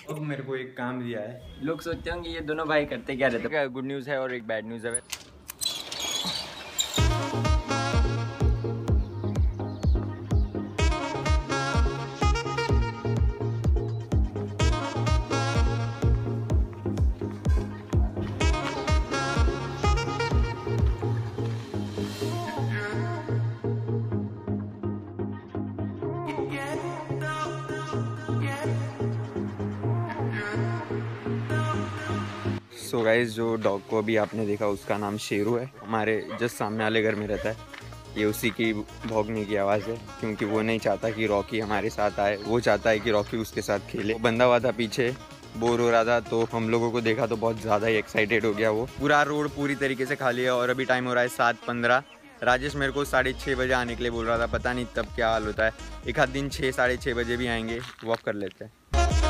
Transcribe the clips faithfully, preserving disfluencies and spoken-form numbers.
अब मेरे को एक काम दिया है। लोग सोचते होंगे ये दोनों भाई करते क्या रहते हैं। गुड न्यूज़ है और एक बैड न्यूज़ है। सो so गाइस, जो डॉग को अभी आपने देखा उसका नाम शेरू है। हमारे जस्ट सामने वाले घर में रहता है। ये उसी की भौंकने की आवाज़ है, क्योंकि वो नहीं चाहता कि रॉकी हमारे साथ आए। वो चाहता है कि रॉकी उसके साथ खेले। वो बंधा हुआ था पीछे, बोर हो रहा था, तो हम लोगों को देखा तो बहुत ज़्यादा ही एक्साइटेड हो गया। वो पूरा रोड पूरी तरीके से खाली है और अभी टाइम हो रहा है सात पंद्रह। राजेश मेरे को साढ़े छः बजे आने के लिए बोल रहा था, पता नहीं तब क्या हाल होता है। एक आध दिन छः साढ़े छः बजे भी आएंगे, वॉक कर लेते हैं।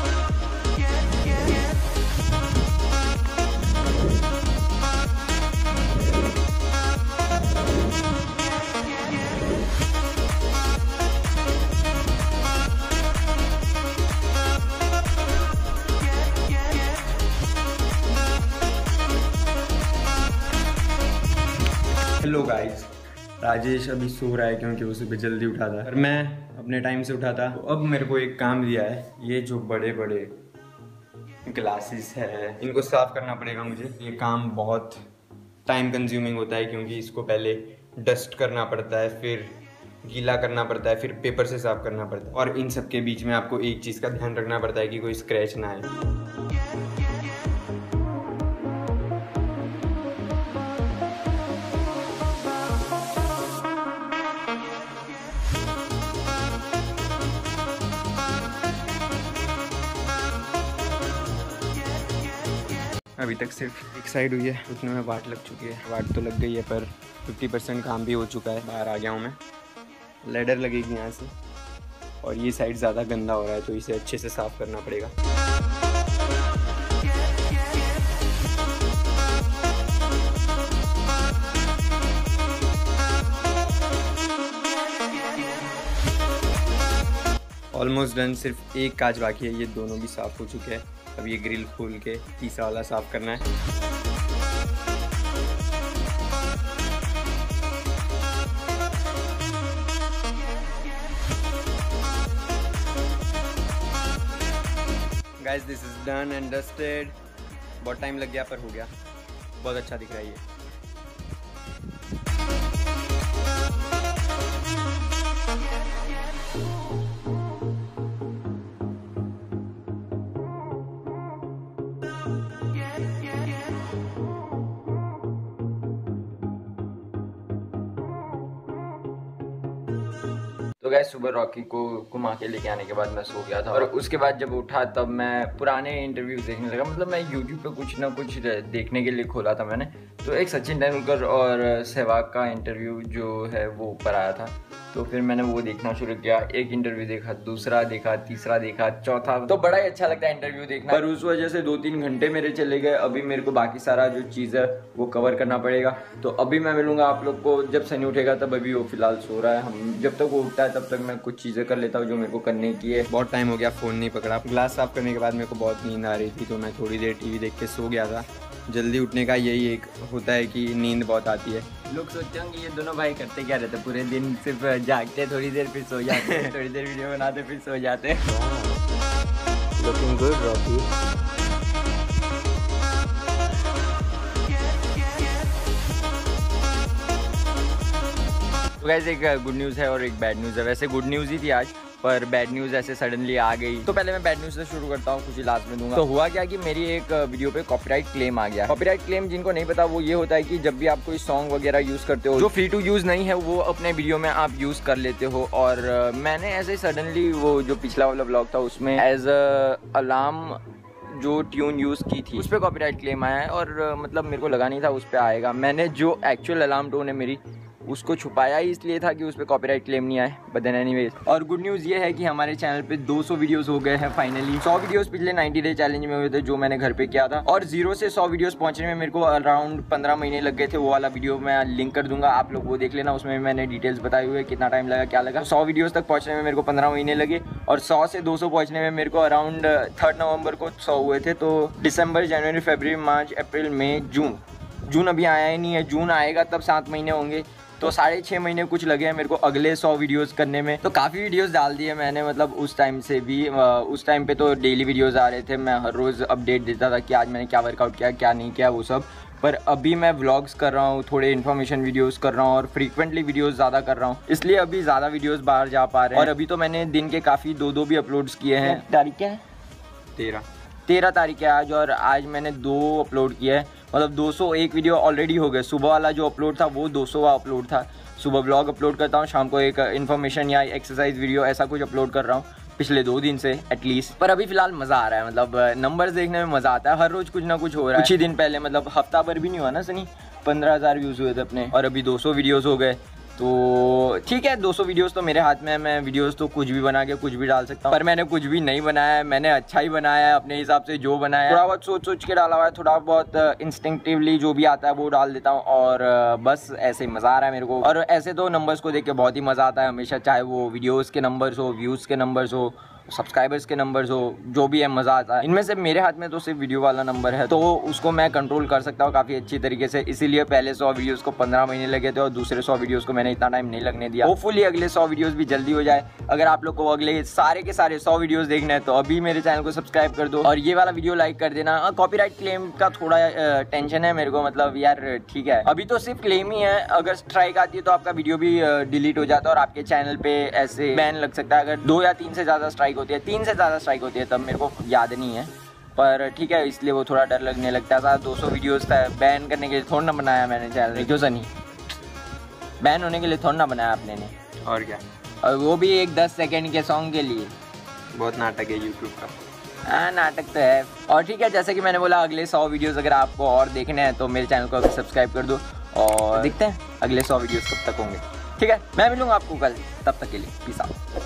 हेलो गाइस, राजेश अभी सो रहा है क्योंकि वो सुबह जल्दी उठा था और मैं अपने टाइम से उठा था। तो अब मेरे को एक काम दिया है। ये जो बड़े बड़े ग्लासेस है, इनको साफ करना पड़ेगा मुझे। ये काम बहुत टाइम कंज्यूमिंग होता है, क्योंकि इसको पहले डस्ट करना पड़ता है, फिर गीला करना पड़ता है, फिर पेपर से साफ करना पड़ता है। और इन सब के बीच में आपको एक चीज़ का ध्यान रखना पड़ता है कि कोई स्क्रैच ना आए। अभी तक सिर्फ एक साइड हुई है, उतने में वाट लग चुकी है। वाट तो लग गई है, पर पचास परसेंट काम भी हो चुका है। बाहर आ गया हूँ मैं। लेडर लगेगी यहाँ से, और ये साइड ज़्यादा गंदा हो रहा है, तो इसे अच्छे से साफ़ करना पड़ेगा। ऑलमोस्ट डन, सिर्फ एक कांच बाकी है। ये दोनों भी साफ़ हो चुके हैं। अब ये ग्रिल खोल के तीसरा वाला साफ करना है। Guys, this is done and dusted. बहुत टाइम लग गया, पर हो गया। बहुत अच्छा दिख रहा है ये। तो गाइस, सुबह रॉकी को घुमा के लेके आने के बाद मैं सो गया था, और उसके बाद जब उठा तब मैं पुराने इंटरव्यूज देखने लगा। मतलब मैं यूट्यूब पे कुछ ना कुछ देखने के लिए खोला था मैंने। तो एक सचिन तेंदुलकर और सहवाग का इंटरव्यू जो है वो ऊपर आया था, तो फिर मैंने वो देखना शुरू किया। एक इंटरव्यू देखा, दूसरा देखा, तीसरा देखा, चौथा। तो बड़ा ही अच्छा लगता है इंटरव्यू देखना, पर उस वजह से दो तीन घंटे मेरे चले गए। अभी मेरे को बाकी सारा जो चीज़ है वो कवर करना पड़ेगा। तो अभी मैं मिलूंगा आप लोग को जब सनी उठेगा तब। अभी वो फिलहाल सो रहा है। हम जब तक वो उठता है तब तक मैं कुछ चीज़ें कर लेता हूँ जो मेरे को करने की है। बहुत टाइम हो गया, फ़ोन नहीं पकड़ा। ग्लास साफ करने के बाद मेरे को बहुत नींद आ रही थी, तो मैं थोड़ी देर टीवी देख के सो गया था। जल्दी उठने का यही एक होता है कि नींद बहुत आती है। लोग सोचते होंगे ये दोनों भाई करते क्या रहते हैं। पूरे दिन सिर्फ जागते, थोड़ी देर फिर सो जाते हैं, थोड़ी देर वीडियो बनाते फिर सो जाते हैं। Looking good Rocky. तो गाइस, एक गुड न्यूज़ है और एक बैड न्यूज़ है। वैसे गुड न्यूज़ ही थी आज, पर बैड न्यूज़ ऐसे सडनली आ गई। तो पहले मैं बैड न्यूज़ से शुरू करता हूँ, कुछ ही लास्ट में दूंगा। तो हुआ क्या कि मेरी एक वीडियो पे कॉपीराइट क्लेम आ गया। कॉपीराइट क्लेम जिनको नहीं पता, वो ये होता है कि जब भी आप कोई सॉन्ग वगैरह यूज़ करते हो जो फ्री टू यूज़ नहीं है, वो अपने वीडियो में आप यूज़ कर लेते हो। और मैंने ऐसे सडनली वो जो पिछला वाला ब्लॉग था उसमें एज अ अलार्म जो ट्यून यूज़ की थी उस पर कॉपीराइट क्लेम आया है। और मतलब मेरे को लगा नहीं था उस पर आएगा। मैंने जो एक्चुअल अलार्म टोन है मेरी उसको छुपाया ही इसलिए था कि उस पर कॉपीराइट क्लेम नहीं आए, बट देन एनीवेज। और गुड न्यूज़ ये है कि हमारे चैनल पे दो सौ वीडियोस हो गए हैं फाइनली। सौ वीडियोस पिछले नाइंटी डे चैलेंज में हुए थे जो मैंने घर पे किया था, और जीरो से सौ वीडियोस पहुंचने में मेरे को अराउंड पंद्रह महीने लग गए थे। वो वाला वीडियो मैं लिंक कर दूंगा, आप लोग वो देख लेना, उसमें मैंने डिटेल्स बताई हुई है कितना टाइम लगा क्या लगा। सौ वीडियोज़ तक पहुँचने में मेरे को पंद्रह महीने लगे, और सौ से दो सौ पहुँचने में मेरे को अराउंड थर्ड नवंबर को सौ हुए थे। तो दिसंबर, जनवरी, फरवरी, मार्च, अप्रैल, मई, जून जून अभी आया ही नहीं है, जून आएगा तब सात महीने होंगे, तो साढ़े छः महीने कुछ लगे हैं मेरे को अगले सौ वीडियोस करने में। तो काफ़ी वीडियोस डाल दिए मैंने, मतलब उस टाइम से भी। उस टाइम पे तो डेली वीडियोस आ रहे थे, मैं हर रोज़ अपडेट देता था कि आज मैंने क्या वर्कआउट किया क्या नहीं किया वो सब। पर अभी मैं व्लॉग्स कर रहा हूँ, थोड़े इन्फॉर्मेशन वीडियोस कर रहा हूँ, और फ्रीक्वेंटली वीडियोस ज़्यादा कर रहा हूँ, इसलिए अभी ज़्यादा वीडियोस बाहर जा पा रहे हैं। और अभी तो मैंने दिन के काफ़ी दो दो भी अपलोड्स किए हैं। तारीख क्या है? तेरह तेरह तारीख है आज, और आज मैंने दो अपलोड किया है, मतलब दो सौ एक वीडियो ऑलरेडी हो गए। सुबह वाला जो अपलोड था वो दो सौवां अपलोड था। सुबह ब्लॉग अपलोड करता हूँ, शाम को एक इन्फॉर्मेशन या एक्सरसाइज वीडियो ऐसा कुछ अपलोड कर रहा हूँ पिछले दो दिन से एटलीस्ट। पर अभी फिलहाल मज़ा आ रहा है, मतलब नंबर्स देखने में मज़ा आता है। हर रोज़ कुछ ना कुछ हो रहा है। कुछ ही दिन पहले, मतलब हफ्ता भर भी नहीं हुआ ना सनी, पंद्रह हज़ार व्यूज़ हुए थे अपने, और अभी दो सौ वीडियोज़ हो गए। तो ठीक है, दो सौ वीडियोस तो मेरे हाथ में है, मैं वीडियोस तो कुछ भी बना के कुछ भी डाल सकता हूँ। पर मैंने कुछ भी नहीं बनाया है, मैंने अच्छा ही बनाया है अपने हिसाब से जो बनाया है। थोड़ा बहुत सोच सोच के डाला हुआ है, थोड़ा बहुत इंस्टिंक्टिवली जो भी आता है वो डाल देता हूँ, और बस ऐसे ही मज़ा आ रहा है मेरे को। और ऐसे तो नंबर्स को देख के बहुत ही मज़ा आता है हमेशा, चाहे वो वीडियोज़ के नंबर्स हो, व्यूज़ के नंबर्स हो, सब्सक्राइबर्स के नंबर्स हो, जो भी है मज़ा आता है। इनमें से मेरे हाथ में तो सिर्फ वीडियो वाला नंबर है, तो उसको मैं कंट्रोल कर सकता हूँ काफ़ी अच्छी तरीके से। इसीलिए पहले सौ वीडियोस को पंद्रह महीने लगे थे, और दूसरे सौ वीडियोस को मैंने इतना टाइम नहीं लगने दिया। होपफुली अगले सौ वीडियोस भी जल्दी हो जाए। अगर आप लोग को अगले सारे के सारे सौ वीडियोस देखने हैं तो अभी मेरे चैनल को सब्सक्राइब कर दो, और ये वाला वीडियो लाइक कर देना। कॉपीराइट क्लेम का थोड़ा टेंशन है मेरे को, मतलब यार ठीक है अभी तो सिर्फ क्लेम ही है, अगर स्ट्राइक आती है तो आपका वीडियो भी डिलीट हो जाता है, और आपके चैनल पे ऐसे बैन लग सकता है। अगर दो या तीन से ज़्यादा स्ट्राइक होती है, तीन से ज़्यादा स्ट्राइक होती है तब मेरे को याद नहीं है, पर ठीक है, इसलिए वो थोड़ा डर लगने लगता था। दो सौ वीडियोस था, बैन करने के लिए थोड़ा ना बनाया मैंने चैनल, क्यों सनी? बैन होने के लिए थोड़ा ना बनाया आपने ने, और क्या, और वो भी एक दस सेकंड के सॉन्ग के लिए। बहुत नाटक है यूट्यूब का। हाँ नाटक तो है। और ठीक है, जैसे कि मैंने बोला, अगले सौ वीडियोस अगर आपको और देखने हैं तो मेरे चैनल को अभी सब्सक्राइब कर दो, और देखते हैं अगले सौ वीडियोस कब तक होंगे। ठीक है, मैं मिलूंगा आपको कल, तब तक के लिए पीस आउट।